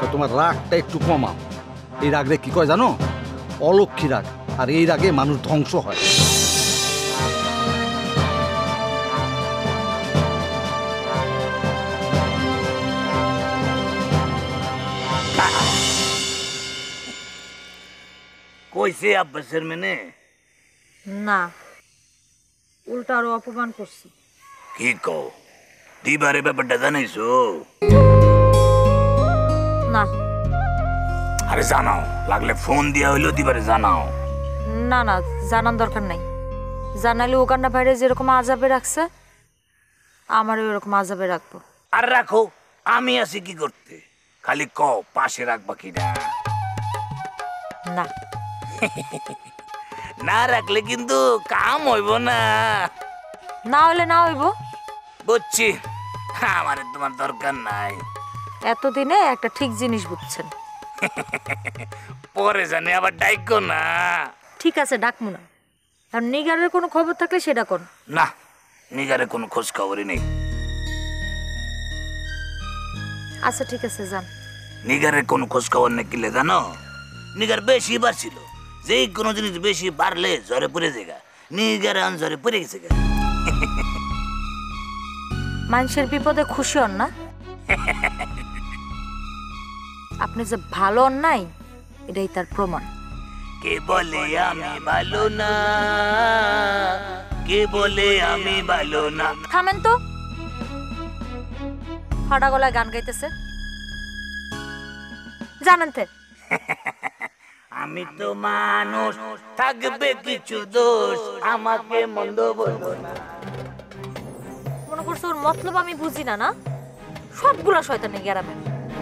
তো তোমার রাগটা একটু কমাও। এই রাগরে কি কয় জানো? অলক্ষী রাগ। আর এই রাগে মানুষ ধ্বংস হয়। কইছে আব্বাসের মেনে? না, উল্টা আরো অপমান করছি। কি কও? দিবারে ব্যাপারটা জানাইছো? না। আরে জানাও, লাগলে ফোন দিয়া হইলো দিবারে জানাও। না না, জানার দরকার নাই। জানালে ওখানটা বাইরে যেরকম আজাবে রাখছে আমারও এরকম আজাবে রাখবো। আর রাখো, আমি আছি কি করতে? খালি কও পাশে রাখবা কিনা। না। না রাখলে কিন্তু কাম হইব না। না হইলে না হইব। বুঝছি, আমার তোমার দরকার নাই। এতদিনে একটা ঠিক জিনিস বুঝছেন। পরে জানি আবার ডাইকো না। ঠিক আছে, ডাকমু না। আর নিগারের কোনো খবর থাকলে সেটা কোন। না, নিগারে কোনো খোঁজ খবরই নেই। আচ্ছা ঠিক আছে, যান। নিগারের কোনো খোঁজ খবর নেই কিলে জানো? নিগার বেশি বাড়ছিল। যে কোনো জিনিস বেশি বাড়লে জ্বরে পড়ে যায়। নিগার জ্বরে পড়ে গেছে। মানুষের বিপদে খুশি হন না? আপনি যে ভালো হন নাই এটাই তার প্রমাণ। কে বলে আমি ভালো না? কে বলে আমি ভালো না? থামেন তো, ফাটা গলায় গান গাইতেছে। জানেন তে আমি তো মানুষ, থাকবে কিছু দোষ, আমাকে মন্দ বলবো না। মনে করছে ওর মতলব আমি বুঝি না? না, সবগুলা শয়তানি গ্যারামে।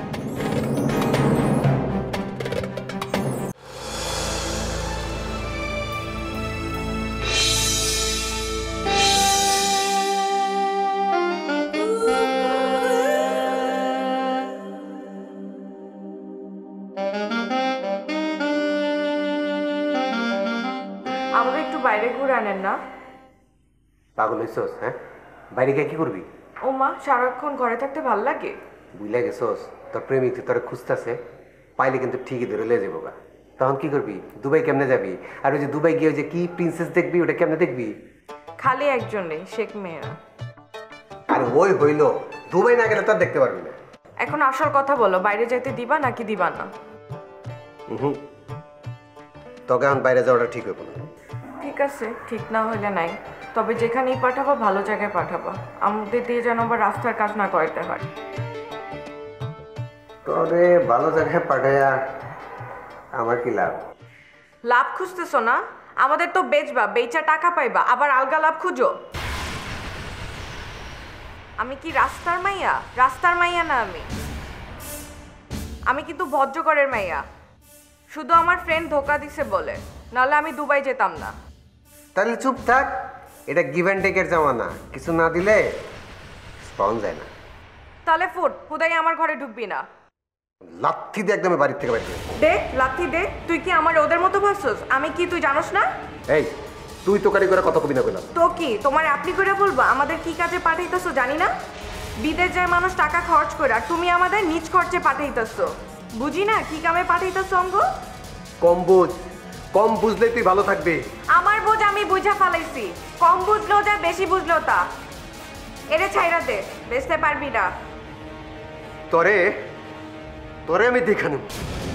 আমাদের একটু বাইরে ঘুরে আনেন না? পাগল হইছস? হ্যাঁ, বাইরে গিয়ে কি করবি? ও মা, সারাক্ষণ ঘরে থাকতে ভাল লাগে? বুঝলে গেছস তোর প্রেমিক তোরে খুঁজতেছে, পাইলে কিন্তু ঠিকই ধরে লয়ে যাবো গা। তখন কি করবি? দুবাই কেমনে যাবি? আর ওই যে দুবাই গিয়ে যে কি প্রিন্সেস দেখবি, ওটা কেমনে দেখবি? খালি একজন নেই, শেখ মেয়েরা। আর ওই হইলো, দুবাই না গেলে তো আর দেখতে পারবি না। এখন আসল কথা বলো, বাইরে যেতে দিবা নাকি দিবা না? তোকে এখন বাইরে যাওয়াটা ঠিক হইব না। ঠিক আছে, ঠিক না হইলে নাই। তবে যেখানেই পাঠাবো ভালো জায়গায় পাঠাবো। আমাদের দিয়ে যেন আবার রাস্তার কাজ না করতে হয়। তোরে ভালো জায়গায় পাঠাইয়া আমার কি লাভ? লাভ খুঁজতেছো না? আমাদের তো বেচবা, বেচা টাকা পাইবা, আবার আলগা লাভ খুঁজো। আমি কি রাস্তার মাইয়া? রাস্তার মাইয়া না আমি কিন্তু ভদ্রকরের মাইয়া। শুধু আমার ফ্রেন্ড ধোকা দিছে বলে, নাহলে আমি দুবাই যেতাম না। তাহলে চুপ থাক, এটা গিভ অ্যান্ড টেকের জামানা, কিছু না দিলে পাওয়া যায় না। তাহলে ফুট হুদাই আমার ঘরে ঢুকবি না। লাথি দিয়ে একদম বাড়ির থেকে বাইরে দে লাথি দে। তুই কি আমার ওদের মতো ভাবছস? আমি কি তুই জানোস না? এই তুই তো কারি করে কত কবি না কইলাম তো কি তোমার আপনি করে বলবো আমাদের কি কাজে পাঠাইতেছো জানি না? বিদেশ যায় মানুষ টাকা খরচ করে, আর তুমি আমাদের নিজ খরচে পাঠাইতেছো। বুঝি না কি কামে পাঠাইতেছো অঙ্গ? কম বুঝলেই তুই ভালো থাকবি। আমার বোঝ আমি বুঝা ফালাইছি। কম বুঝলেও যা, বেশি বুঝলেও তা। এরে ছাইরা দে, বেচতে পারবি না। তোরে আমি দেখানো।